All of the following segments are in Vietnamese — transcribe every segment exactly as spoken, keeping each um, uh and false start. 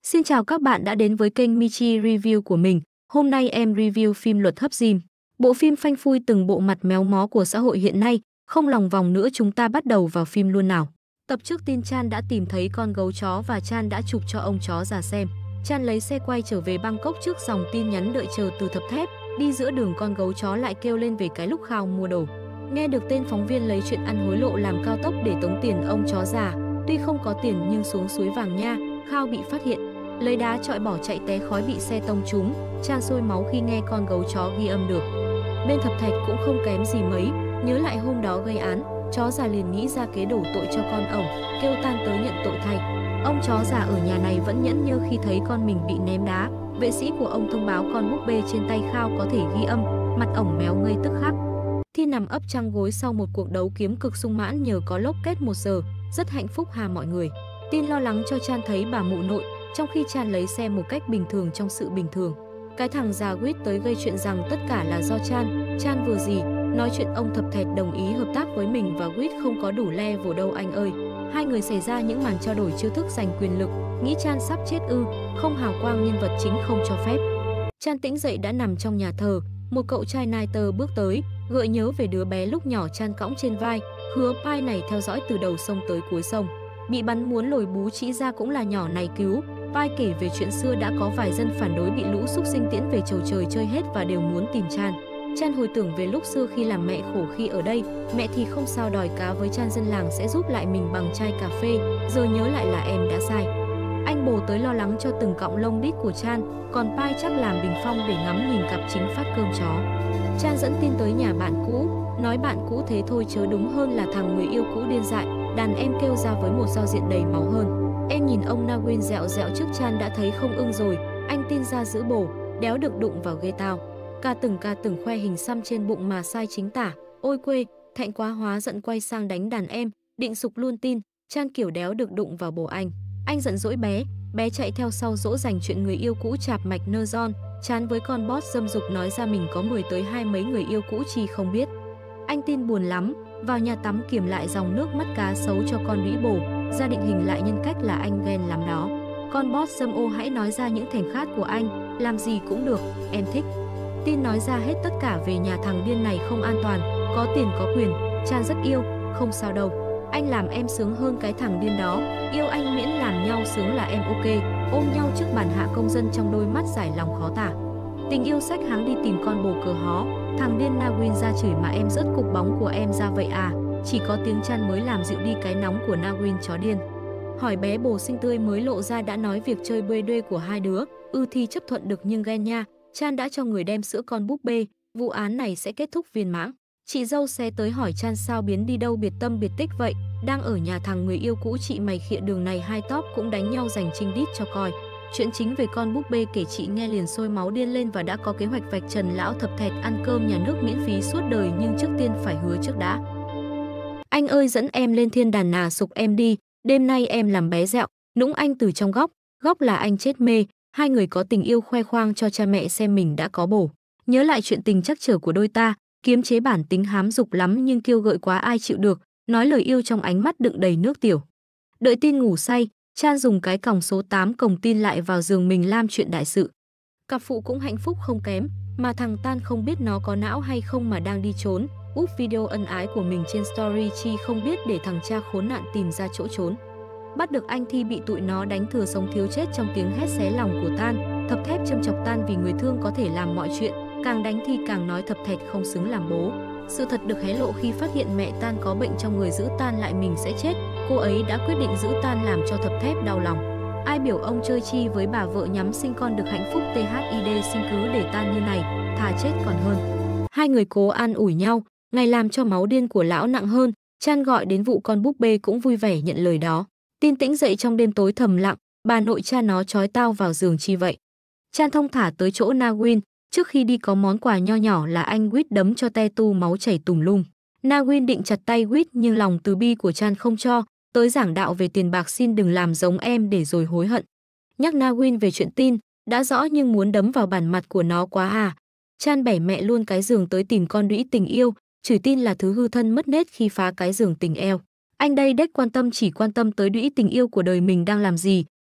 Xin chào các bạn đã đến với kênh Michi Review của mình. Hôm nay em review phim Luật Hấp Jim. Bộ phim phanh phui từng bộ mặt méo mó của xã hội hiện nay. Không lòng vòng nữa, chúng ta bắt đầu vào phim luôn nào. Tập trước tin Chan đã tìm thấy con gấu chó và Chan đã chụp cho ông chó già xem. Chan lấy xe quay trở về Bangkok trước dòng tin nhắn đợi chờ từ thập thép. Đi giữa đường con gấu chó lại kêu lên về cái lúc Khao mua đồ. Nghe được tên phóng viên lấy chuyện ăn hối lộ làm cao tốc để tống tiền ông chó già. Tuy không có tiền nhưng xuống suối Vàng Nha, Khao bị phát hiện. Lấy đá chọi bỏ chạy té khói bị xe tông trúng. Chan sôi máu khi nghe con gấu chó ghi âm được. Bên thập thạch cũng không kém gì mấy. Nhớ lại hôm đó gây án, chó già liền nghĩ ra kế đổ tội cho con ổng, kêu Tan tới nhận tội thay. Ông chó già ở nhà này vẫn nhẫn nhơ khi thấy con mình bị ném đá. Vệ sĩ của ông thông báo con búp bê trên tay Khao có thể ghi âm. Mặt ổng méo ngây tức khắc. Thi nằm ấp trăng gối sau một cuộc đấu kiếm cực sung mãn nhờ có lốc kết một giờ, rất hạnh phúc hà mọi người. Tin lo lắng cho Chan thấy bà mụ nội, trong khi Chan lấy xe một cách bình thường trong sự bình thường. Cái thằng già Quýt tới gây chuyện rằng tất cả là do Chan. Chan vừa gì nói chuyện ông thập thẹt đồng ý hợp tác với mình và Quýt không có đủ level đâu anh ơi. Hai người xảy ra những màn trao đổi chiêu thức giành quyền lực, nghĩ Chan sắp chết ư, không hào quang nhân vật chính không cho phép. Chan tỉnh dậy đã nằm trong nhà thờ, một cậu trai nai tơ bước tới, gợi nhớ về đứa bé lúc nhỏ Chan cõng trên vai, hứa pai này theo dõi từ đầu sông tới cuối sông. Bị bắn muốn lồi bú chỉ ra cũng là nhỏ này cứu. Pai kể về chuyện xưa đã có vài dân phản đối bị lũ súc sinh tiễn về chầu trời chơi hết và đều muốn tìm Chan. Chan hồi tưởng về lúc xưa khi làm mẹ khổ khi ở đây, mẹ thì không sao đòi cá với Chan, dân làng sẽ giúp lại mình bằng chai cà phê, giờ nhớ lại là em đã sai. Anh bồ tới lo lắng cho từng cọng lông đít của Chan, còn Pai chắc làm bình phong để ngắm nhìn cặp chính phát cơm chó. Chan dẫn tin tới nhà bạn cũ, nói bạn cũ thế thôi chớ đúng hơn là thằng người yêu cũ điên dại, đàn em kêu ra với một giao diện đầy máu hơn. Em nhìn ông Nawin dẹo dẹo trước Chan đã thấy không ưng rồi, anh tin ra giữ bổ, đéo được đụng vào ghê tao. Ca từng ca từng khoe hình xăm trên bụng mà sai chính tả, ôi quê, thẹn quá hóa giận quay sang đánh đàn em, định sục luôn tin, Chan kiểu đéo được đụng vào bồ anh. Anh giận dỗi bé, bé chạy theo sau dỗ dành chuyện người yêu cũ chạp mạch nơ giòn, chán với con boss dâm dục nói ra mình có mười tới hai mấy người yêu cũ chi không biết. Anh tin buồn lắm, vào nhà tắm kiểm lại dòng nước mắt cá sấu cho con đĩ bổ, ra định hình lại nhân cách là anh ghen lắm đó. Con boss dâm ô hãy nói ra những thèm khát của anh, làm gì cũng được, em thích. Tin nói ra hết tất cả về nhà thằng điên này không an toàn, có tiền có quyền, Chan rất yêu, không sao đâu. Anh làm em sướng hơn cái thằng điên đó, yêu anh miễn làm nhau sướng là em ok, ôm nhau trước bàn hạ công dân trong đôi mắt giải lòng khó tả. Tình yêu sách háng đi tìm con bồ cờ hó, thằng điên Nawin ra chửi mà em rớt cục bóng của em ra vậy à, chỉ có tiếng Chan mới làm dịu đi cái nóng của Nawin chó điên. Hỏi bé bồ xinh tươi mới lộ ra đã nói việc chơi bê đê của hai đứa, ư thì chấp thuận được nhưng ghen nha, Chan đã cho người đem sữa con búp bê, vụ án này sẽ kết thúc viên mãn. Chị dâu xe tới hỏi Chan sao biến đi đâu biệt tâm biệt tích vậy, đang ở nhà thằng người yêu cũ chị mày khịa đường này hai top cũng đánh nhau giành trinh đít cho coi. Chuyện chính về con búp bê kể chị nghe liền sôi máu điên lên và đã có kế hoạch vạch trần lão thập thẹt ăn cơm nhà nước miễn phí suốt đời nhưng trước tiên phải hứa trước đã. Anh ơi dẫn em lên thiên đàn nà sục em đi, đêm nay em làm bé dẹo, nũng anh từ trong góc, góc là anh chết mê, hai người có tình yêu khoe khoang cho cha mẹ xem mình đã có bồ. Nhớ lại chuyện tình trắc trở của đôi ta, kiềm chế bản tính hám dục lắm nhưng kêu gợi quá ai chịu được, nói lời yêu trong ánh mắt đựng đầy nước tiểu. Đợi tin ngủ say, Chan dùng cái còng số tám còng tin lại vào giường mình làm chuyện đại sự. Cặp phụ cũng hạnh phúc không kém, mà thằng Tan không biết nó có não hay không mà đang đi trốn, úp video ân ái của mình trên story chi không biết để thằng cha khốn nạn tìm ra chỗ trốn. Bắt được anh Thi bị tụi nó đánh thừa sống thiếu chết trong tiếng hét xé lòng của Tan, thập thép châm chọc Tan vì người thương có thể làm mọi chuyện, càng đánh Thi càng nói thập thẹt không xứng làm bố. Sự thật được hé lộ khi phát hiện mẹ Tan có bệnh trong người giữ Tan lại mình sẽ chết, cô ấy đã quyết định giữ Tan làm cho thập thép đau lòng. Ai biểu ông chơi chi với bà vợ nhắm sinh con được hạnh phúc tê hát i đê xin cứ để Tan như này, thà chết còn hơn. Hai người cố an ủi nhau, ngày làm cho máu điên của lão nặng hơn, Chan gọi đến vụ con búp bê cũng vui vẻ nhận lời đó. Tin tĩnh dậy trong đêm tối thầm lặng, bà nội cha nó trói tao vào giường chi vậy. Chan thông thả tới chỗ Nawin, trước khi đi có món quà nho nhỏ là anh Quýt đấm cho te tu máu chảy tùm lum. Nawin định chặt tay Quýt nhưng lòng từ bi của Chan không cho, tới giảng đạo về tiền bạc xin đừng làm giống em để rồi hối hận. Nhắc Nawin về chuyện tin, đã rõ nhưng muốn đấm vào bản mặt của nó quá à. Chan bẻ mẹ luôn cái giường tới tìm con đũy tình yêu, chửi tin là thứ hư thân mất nết khi phá cái giường tình eo. Anh đây đếch quan tâm chỉ quan tâm tới đũy tình yêu của đời mình đang làm gì.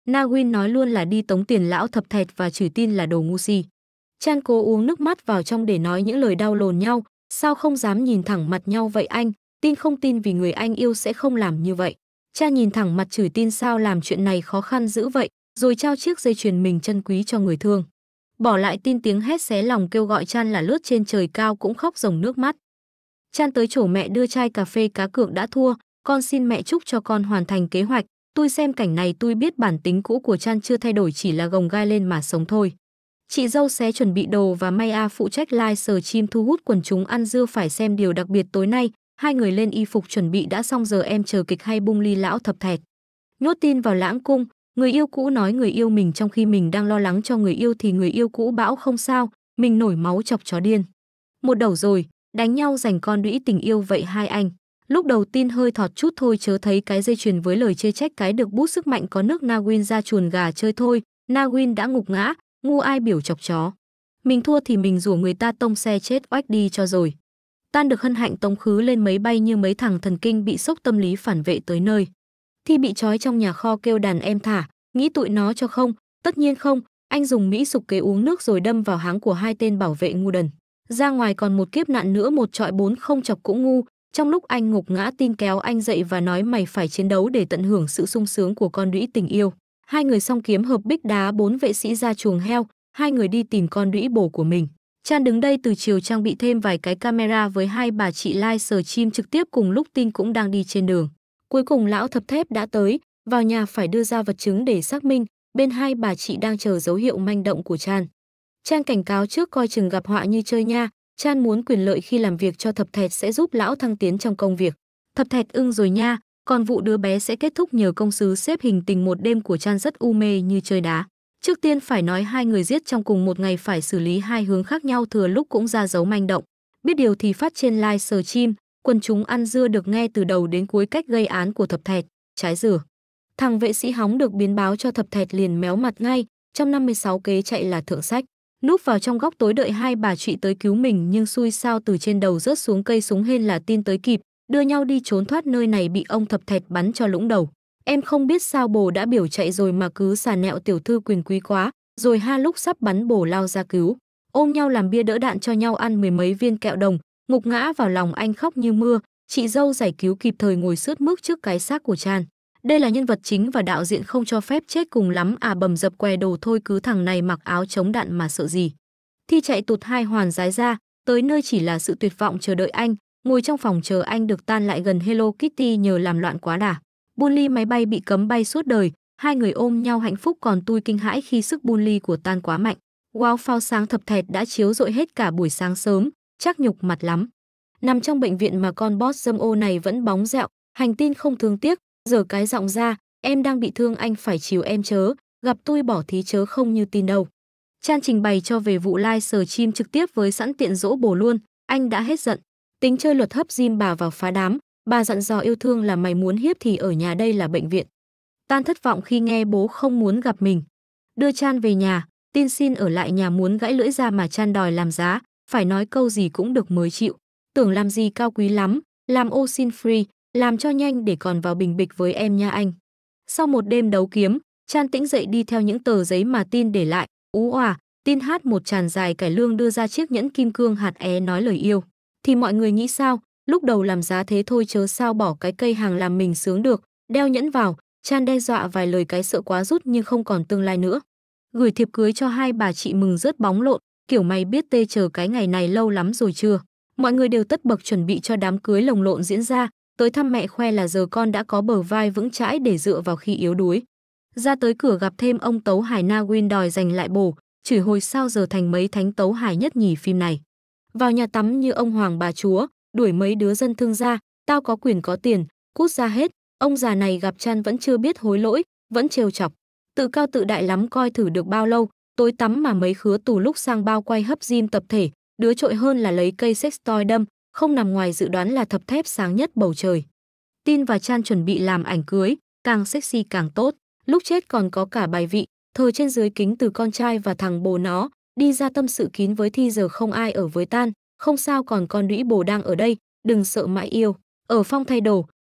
Na Win nói luôn là đi tống tiền lão thập thẹt và chửi tin là đồ ngu si. Chan cố uống nước mắt vào trong để nói những lời đau lồn nhau, sao không dám nhìn thẳng mặt nhau vậy anh, tin không tin vì người anh yêu sẽ không làm như vậy. Chan nhìn thẳng mặt chửi tin sao làm chuyện này khó khăn dữ vậy, rồi trao chiếc dây chuyền mình trân quý cho người thương. Bỏ lại tin tiếng hét xé lòng kêu gọi Chan là lướt trên trời cao cũng khóc ròng nước mắt. Chan tới chỗ mẹ đưa chai cà phê cá cược đã thua, con xin mẹ chúc cho con hoàn thành kế hoạch. Tôi xem cảnh này tôi biết bản tính cũ của Chan chưa thay đổi, chỉ là gồng gai lên mà sống thôi. Chị dâu xé chuẩn bị đồ và Maya phụ trách live stream thu hút quần chúng ăn dưa phải xem điều đặc biệt tối nay. Hai người lên y phục chuẩn bị đã xong, giờ em chờ kịch hay bung ly lão thập thẹt. Nhốt tin vào lãng cung, người yêu cũ nói người yêu mình trong khi mình đang lo lắng cho người yêu thì người yêu cũ bão không sao, mình nổi máu chọc chó điên. Một đầu rồi, đánh nhau giành con đũy tình yêu vậy hai anh. Lúc đầu tin hơi thọt chút thôi chớ thấy cái dây chuyền với lời chê trách cái được bút sức mạnh có nước Na Win ra chuồn gà chơi thôi, Na Win đã ngục ngã, ngu ai biểu chọc chó. Mình thua thì mình rủ người ta tông xe chết oách đi cho rồi. Tan được hân hạnh tống khứ lên máy bay như mấy thằng thần kinh bị sốc tâm lý phản vệ tới nơi. Thi bị trói trong nhà kho kêu đàn em thả, nghĩ tụi nó cho không, tất nhiên không, anh dùng Mỹ sục kế uống nước rồi đâm vào háng của hai tên bảo vệ ngu đần. Ra ngoài còn một kiếp nạn nữa, một trọi bốn không chọc cũng ngu. Trong lúc anh ngục ngã tin kéo anh dậy và nói mày phải chiến đấu để tận hưởng sự sung sướng của con đũy tình yêu. Hai người song kiếm hợp bích đá bốn vệ sĩ ra chuồng heo, hai người đi tìm con đũy bổ của mình. Chan đứng đây từ chiều trang bị thêm vài cái camera với hai bà chị live stream trực tiếp cùng lúc tin cũng đang đi trên đường. Cuối cùng lão thập thép đã tới, vào nhà phải đưa ra vật chứng để xác minh, bên hai bà chị đang chờ dấu hiệu manh động của Chan. Chan cảnh cáo trước coi chừng gặp họa như chơi nha, Chan muốn quyền lợi khi làm việc cho thập thẹt sẽ giúp lão thăng tiến trong công việc. Thập thẹt ưng rồi nha, còn vụ đứa bé sẽ kết thúc nhờ công sứ xếp hình tình một đêm của Chan rất u mê như chơi đá. Trước tiên phải nói hai người giết trong cùng một ngày phải xử lý hai hướng khác nhau, thừa lúc cũng ra dấu manh động. Biết điều thì phát trên live stream, quần chúng ăn dưa được nghe từ đầu đến cuối cách gây án của thập thẹt, trái dừa. Thằng vệ sĩ hóng được biến báo cho thập thẹt liền méo mặt ngay, trong năm mươi sáu kế chạy là thượng sách. Núp vào trong góc tối đợi hai bà chị tới cứu mình nhưng xui sao từ trên đầu rớt xuống cây súng hên là tin tới kịp, đưa nhau đi trốn thoát nơi này bị ông thập thẹt bắn cho lũng đầu. Em không biết sao bồ đã biểu chạy rồi mà cứ xà nẹo tiểu thư quyền quý quá, rồi ha lúc sắp bắn bồ lao ra cứu. Ôm nhau làm bia đỡ đạn cho nhau ăn mười mấy viên kẹo đồng, ngục ngã vào lòng anh khóc như mưa, chị dâu giải cứu kịp thời ngồi sướt mướt trước cái xác của Chan. Đây là nhân vật chính và đạo diễn không cho phép chết cùng lắm à bầm dập què đồ thôi, cứ thằng này mặc áo chống đạn mà sợ gì. Thi chạy tụt hai hoàn giái ra, tới nơi chỉ là sự tuyệt vọng chờ đợi anh, ngồi trong phòng chờ anh được tan lại gần Hello Kitty nhờ làm loạn quá đà. Bully máy bay bị cấm bay suốt đời, hai người ôm nhau hạnh phúc còn tôi kinh hãi khi sức bully của tan quá mạnh. Wow, phao sáng thập thẹt đã chiếu rọi hết cả buổi sáng sớm, chắc nhục mặt lắm. Nằm trong bệnh viện mà con boss dâm ô này vẫn bóng dẹo, hành tin không thương tiếc, giở cái giọng ra, em đang bị thương anh phải chiều em chớ, gặp tôi bỏ thí chớ không như tin đâu. Chan trình bày cho về vụ live stream trực tiếp với sẵn tiện dỗ bồ luôn, anh đã hết giận. Tính chơi luật hấp diêm bà vào phá đám, bà dặn dò yêu thương là mày muốn hiếp thì ở nhà đây là bệnh viện. Tan thất vọng khi nghe bố không muốn gặp mình. Đưa Chan về nhà, tin xin ở lại nhà muốn gãy lưỡi ra mà Chan đòi làm giá, phải nói câu gì cũng được mới chịu. Tưởng làm gì cao quý lắm, làm ô xin free, làm cho nhanh để còn vào bình bịch với em nha anh. Sau một đêm đấu kiếm, Chan tỉnh dậy đi theo những tờ giấy mà tin để lại, ú òa, tin hát một tràn dài cải lương đưa ra chiếc nhẫn kim cương hạt é nói lời yêu. Thì mọi người nghĩ sao, lúc đầu làm giá thế thôi chớ sao bỏ cái cây hàng làm mình sướng được, đeo nhẫn vào, Chan đe dọa vài lời cái sợ quá rút nhưng không còn tương lai nữa. Gửi thiệp cưới cho hai bà chị mừng rớt bóng lộn, kiểu mày biết tê chờ cái ngày này lâu lắm rồi chưa. Mọi người đều tất bật chuẩn bị cho đám cưới lồng lộn diễn ra, tới thăm mẹ khoe là giờ con đã có bờ vai vững chãi để dựa vào khi yếu đuối. Ra tới cửa gặp thêm ông Tấu Hải Na Win đòi giành lại bồ, chửi hồi sao giờ thành mấy thánh Tấu Hải nhất nhì phim này. Vào nhà tắm như ông hoàng bà chúa, đuổi mấy đứa dân thương ra, tao có quyền có tiền, cút ra hết. Ông già này gặp Chan vẫn chưa biết hối lỗi, vẫn trêu chọc. Tự cao tự đại lắm coi thử được bao lâu, tối tắm mà mấy khứa tù lúc sang bao quay hấp diêm tập thể, đứa trội hơn là lấy cây sex toy đâm, không nằm ngoài dự đoán là thập thép sáng nhất bầu trời. Tin và Chan chuẩn bị làm ảnh cưới, càng sexy càng tốt, lúc chết còn có cả bài vị, thờ trên dưới kính từ con trai và thằng bồ nó, đi ra tâm sự kín với Thi giờ không ai ở với Tan, không sao còn con đũy bồ đang ở đây, đừng sợ mãi yêu. Ở phong thay đồ,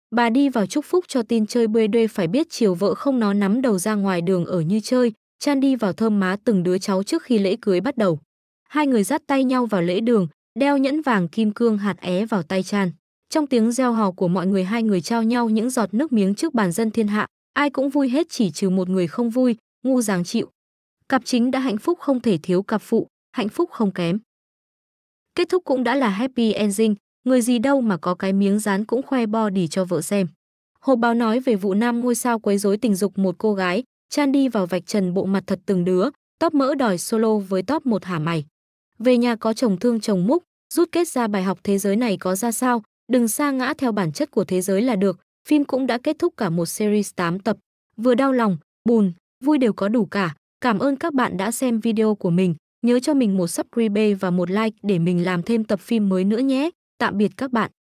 Bà đi vào chúc phúc cho tin chơi bê đê phải biết chiều vợ không nó nắm đầu ra ngoài đường ở như chơi, Chan đi vào thơm má từng đứa cháu trước khi lễ cưới bắt đầu. Hai người dắt tay nhau vào lễ đường, đeo nhẫn vàng kim cương hạt é vào tay Chan. Trong tiếng reo hò của mọi người hai người trao nhau những giọt nước miếng trước bàn dân thiên hạ, ai cũng vui hết chỉ trừ một người không vui, Ngu Giáng chịu. Cặp chính đã hạnh phúc không thể thiếu cặp phụ, hạnh phúc không kém. Kết thúc cũng đã là happy ending, người gì đâu mà có cái miếng dán cũng khoe body cho vợ xem. Hộp báo nói về vụ nam ngôi sao quấy rối tình dục một cô gái, Chan đi vào vạch trần bộ mặt thật từng đứa, top mỡ đòi solo với top một hả mày. Về nhà có chồng thương chồng múc, rút kết ra bài học thế giới này có ra sao, đừng sa ngã theo bản chất của thế giới là được. Phim cũng đã kết thúc cả một series tám tập, vừa đau lòng, buồn, vui đều có đủ cả. Cảm ơn các bạn đã xem video của mình, nhớ cho mình một subscribe và một like để mình làm thêm tập phim mới nữa nhé. Tạm biệt các bạn.